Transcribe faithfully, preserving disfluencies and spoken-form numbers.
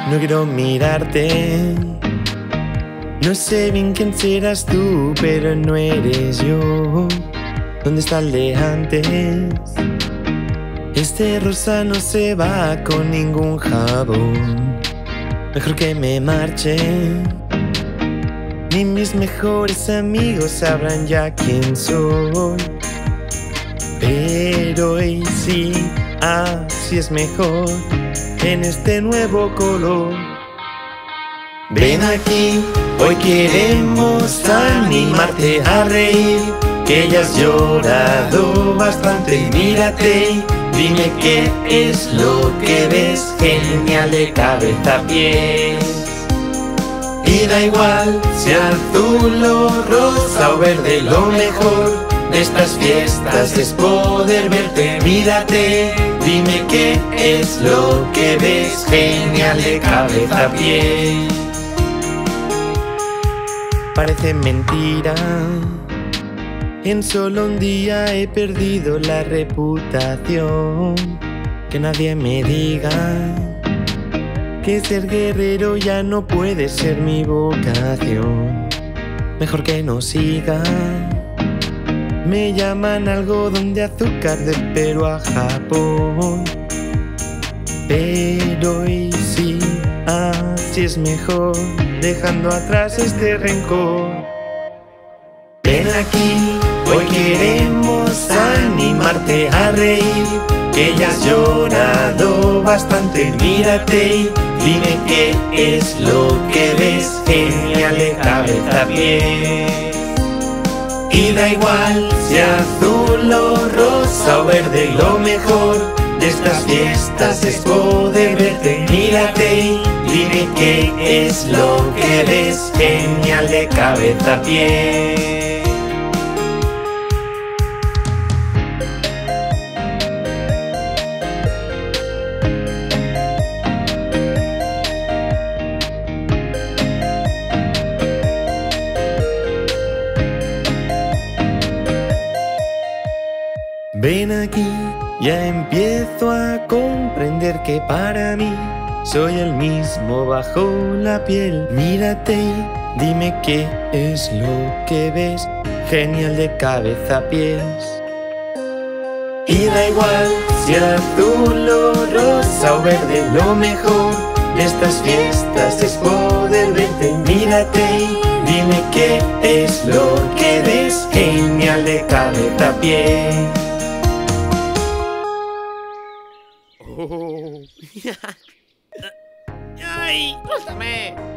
No quiero mirarte. No sé bien quién serás tú, pero no eres yo. ¿Dónde está el de antes? Este rosa no se va con ningún jabón. Mejor que me marche. Ni mis mejores amigos sabrán ya quién soy. Pero hoy sí, así es mejor, en este nuevo color. Ven aquí, hoy queremos animarte a reír, que ya has llorado bastante. Mírate, dime qué es lo que ves, genial de cabeza a pies. Y da igual si azul o rosa o verde, lo mejor de estas fiestas es poder verte. Mírate, dime qué es lo que ves, genial de cabeza a pies. Parece mentira, en solo un día he perdido la reputación. Que nadie me diga que ser guerrero ya no puede ser mi vocación. Mejor que no siga. Me llaman algodón de azúcar del Perú a Japón. Pero hoy sí, así es mejor, dejando atrás este rencor. Ven aquí, hoy queremos animarte a reír, que ya has llorado bastante. Mírate, dime qué es lo que ves, genial de cabeza a pies. Y da igual si azul o rosa o verde, lo mejor de estas fiestas es poder verte. Mírate, dime qué es lo que ves, genial de cabeza a pies. Ven aquí, ya empiezo a comprender que para mí soy el mismo bajo la piel. Mírate, dime qué es lo que ves, genial de cabeza a pies. Y da igual si azul o rosa o verde, lo mejor de estas fiestas es poder verte. Mírate, dime qué es lo que ves, genial de cabeza a pies. ¡Ay! ¡Suéltame!